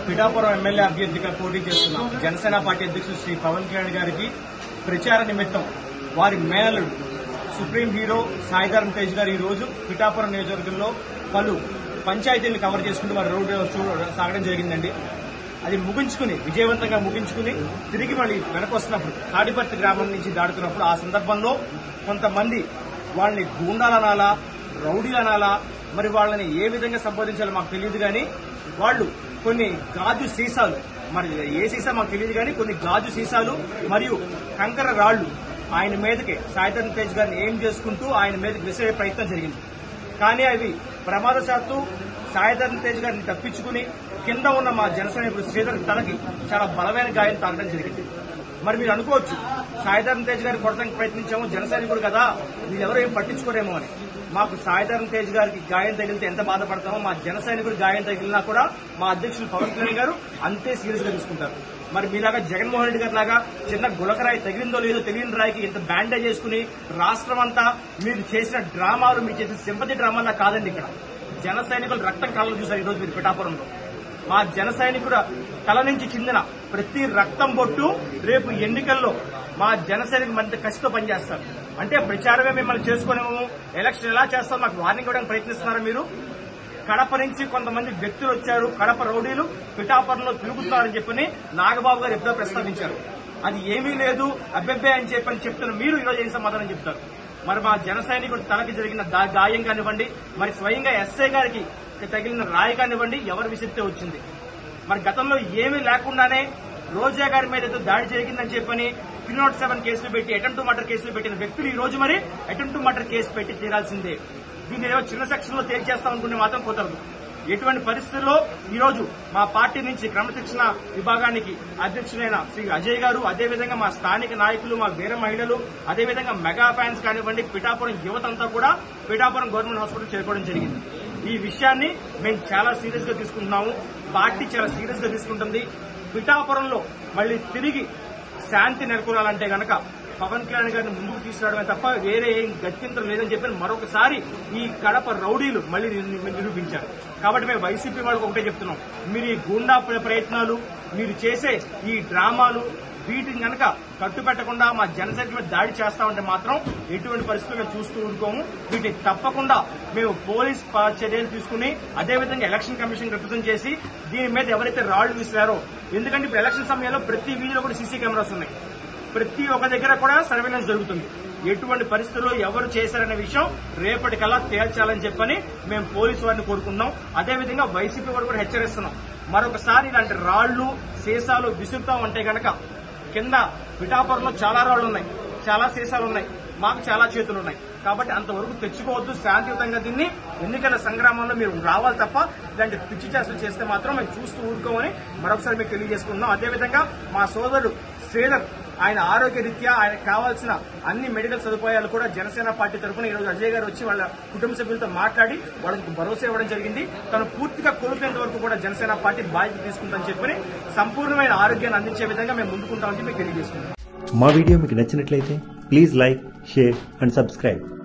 Pithapuram MLA అభ్యర్థిగా పోటీ చేస్తున్న జనసేన పార్టీ అధ్యక్షుడు శ్రీ పవన్ కళ్యాణ్ గారికి ప్రచార నిమిత్తం వారి మేనలుడు సుప్రీం హీరో సాయిధరం తేజ్ గారు ఈ రోజు పిఠాపురం నియోజకవర్గంలో పలు పంచాయతీలను కవర్ చేసుకుంటూ వారి రోడ్డు సాగడం జరిగిందండి. అది విజయవంతంగా ముగించుకుని తిరిగి మళ్ళీ వెనకొస్తున్నప్పుడు తాడిపర్తి గ్రామం నుంచి దాడుతున్నప్పుడు ఆ సందర్భంలో కొంతమంది వాళ్ళని గూండాలనాలా, రౌడీలనాలా, మరి వాళ్ళని ఏ విధంగా సంబోధించాలో మాకు తెలియదు కానీ వాళ్ళు కొన్ని గాజు సీసాలు, మరి ఏ సీసా మాకు తెలియదు కానీ కొన్ని గాజు సీసాలు మరియు కంకర రాళ్లు ఆయన మీదకి సాయిధరం తేజ్ గారిని ఏం చేసుకుంటూ ఆయన మీదకి విసిరే ప్రయత్నం జరిగింది. కానీ అవి ప్రమాదశాత్తు సాయిధరం తేజ్ గారిని తప్పించుకుని కింద ఉన్న మా జనసైనికుడు శ్రీధర్ తనకి చాలా బలమైన గాయం తాగడం జరిగింది. మరి మీరు అనుకోవచ్చు సాయిధరం తేజ్ గారిని కొడటానికి ప్రయత్నించాము, జనసైనికుడు కదా వీళ్ళెవరూ ఏం పట్టించుకోరేమో అని. మాకు సాయిధరం తేజ్ గారికి గాయం తగిలితే ఎంత బాధపడతామో మా జనసైనికుడు గాయం తగిలినా కూడా మా అధ్యక్షులు పవన్ కళ్యాణ్ గారు అంతే సీరియస్ గా తీసుకుంటారు. మరి మీలాగా జగన్మోహన్ రెడ్డి గారి లాగా చిన్న గులకరాయి తగిలిందో లేదో తెలియని రాయికి ఇంత బ్యాండేజ్ చేసుకుని రాష్ట్రం అంతా మీరు చేసిన డ్రామాలు, మీరు చేసిన సింపతి డ్రామాలా కాదండి. ఇక్కడ జన సైనికులు రక్తం కళ్ళను చూశారు ఈరోజు మీరు పిఠాపురంలో. మా జన సైనికుడు తల నుంచి చిందిన ప్రతి రక్తం బొట్టు రేపు ఎన్నికల్లో మా జన సైనికులు మంచి కసితో పనిచేస్తారు. అంటే ప్రచారమే మిమ్మల్ని చేసుకునేమో ఎలక్షన్ ఎలా చేస్తాం మాకు వార్నింగ్ ఇవ్వడానికి ప్రయత్నిస్తున్నారా మీరు? కడప నుంచి కొంతమంది వ్యక్తులు వచ్చారు, కడప రౌడీలు పిఠాపురంలో తిరుగుతున్నారని చెప్పని నాగబాబు గారు ఎప్పుడో ప్రస్తావించారు. అది ఏమీ లేదు అబ్బెబ్బే అని చెప్పని చెప్తున్న మీరు ఈరోజు ఏం సమాధానం చెప్తారు? మరి మా జన సైనికుడు తనకి జరిగిన గాయం కానివ్వండి, మరి స్వయంగా ఎస్ఐ గారికి తగిలిన రాయి కానివ్వండి, ఎవరు విసిరితే వచ్చింది? మరి గతంలో ఏమీ లేకుండానే రోజా గారి మీద ఏదో దాడి జరిగిందని చెప్పని 307 కేసులు పెట్టి అటెంప్ట్ టు మర్డర్ కేసులు పెట్టిన వ్యక్తులు ఈ రోజు మరి అటెంప్ట్ టు మర్డర్ కేసు పెట్టి తీరాల్సిందే. దీన్ని ఏదో చిన్న సెక్షన్ లో తేల్చేస్తామనుకునే మాత్రం కుదరదు. ఎటువంటి పరిస్థితుల్లో ఈ రోజు మా పార్టీ నుంచి క్రమశిక్షణ విభాగానికి అధ్యక్షులైన శ్రీ అజయ్ గారు, అదేవిధంగా మా స్థానిక నాయకులు, మా వీర మహిళలు, అదేవిధంగా మెగా ఫ్యాన్స్ కానివ్వండి, పిఠాపురం యువతంతా కూడా పిఠాపురం గవర్నమెంట్ హాస్పిటల్ చేరుకోవడం జరిగింది. ఈ విషయాన్ని మేము చాలా సీరియస్ గా తీసుకుంటున్నాము, పార్టీ చాలా సీరియస్ గా తీసుకుంటుంది. పిఠాపురంలో మళ్లీ తిరిగి శాంతి నెలకొనాలంటే గనక పవన్ కళ్యాణ్ గారిని ముందుకు తీసుకురావడమే తప్ప వేరే ఏం గత్యంతరం లేదని చెప్పి మరొకసారి ఈ కడప రౌడీలు మళ్లీ నిరూపించారు. కాబట్టి మేము వైసీపీ వాళ్ళకి ఒకటే చెప్తున్నాం, మీరు ఈ గూండా ప్రయత్నాలు, మీరు చేసే ఈ డ్రామాలు, వీటిని గనక కట్టుపెట్టకుండా మా జనసైనికుల మీద దాడి చేస్తామంటే మాత్రం ఎటువంటి పరిస్థితులు మేము చూస్తూ ఊరుకోము. వీటిని తప్పకుండా మేము పోలీస్ చర్యలు తీసుకుని అదేవిధంగా ఎలక్షన్ కమిషన్ రిప్రజెంట్ చేసి దీని మీద ఎవరైతే రాళ్లు విసిరారో, ఎందుకంటే ఇప్పుడు ఎలక్షన్ సమయంలో ప్రతి వీధిలో కూడా సీసీ కెమెరాస్ ఉన్నాయి, ప్రతి ఒక్క దగ్గర కూడా సర్వేలెన్స్ జరుగుతుంది. ఎటువంటి పరిస్థితుల్లో ఎవరు చేశారనే విషయం రేపటికల్లా తేల్చాలని చెప్పని మేము పోలీసు వారిని కోరుకుంటున్నాం. అదేవిధంగా వైసీపీ వారు కూడా హెచ్చరిస్తున్నాం, మరొకసారి ఇలాంటి రాళ్లు సీసాలు విసురుతామంటే గనక కింద పిఠాపురంలో చాలా రాళ్లు ఉన్నాయి, చాలా సీసాలు ఉన్నాయి, మాకు చాలా చేతులు ఉన్నాయి. కాబట్టి అంతవరకు తెచ్చుకోవద్దు. శాంతియుతంగా దీన్ని ఎన్నికల సంగ్రామంలో మీరు రావాలి తప్ప ఇలాంటి పిచ్చి చేష్టలు చేస్తే మాత్రం మేము చూస్తూ ఊరుకోమని మరొకసారి మీకు తెలియజేసుకుంటున్నాం. అదేవిధంగా మా సోదరుడు శ్రీధర్ ఆయన ఆరోగ్య రీత్యా ఆయనకు కావాల్సిన అన్ని మెడికల్ సదుపాయాలు కూడా జనసేన పార్టీ తరఫున ఈ రోజు అజయ్ గారు వచ్చి వాళ్ళ కుటుంబ సభ్యులతో మాట్లాడి వాళ్ళకి భరోసా ఇవ్వడం జరిగింది. తను పూర్తిగా కోలుకునేంత వరకు కూడా జనసేన పార్టీ బాధ్యత తీసుకుంటామని చెప్పి సంపూర్ణమైన ఆరోగ్యాన్ని అందించే విధంగా మేము ముందుకుంటామని మీకు తెలియజేస్తున్నాం. మా వీడియో మీకు నచ్చినట్లయితే please like, share and subscribe.